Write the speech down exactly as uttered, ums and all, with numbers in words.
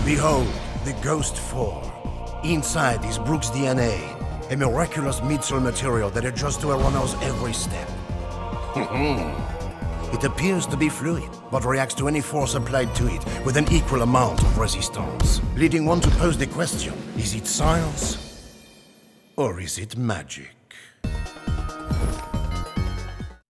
Behold, the Ghost four. Inside is Brooks' D N A, a miraculous midsole material that adjusts to a runner's every step. It appears to be fluid, but reacts to any force applied to it with an equal amount of resistance, leading one to pose the question, is it science or is it magic?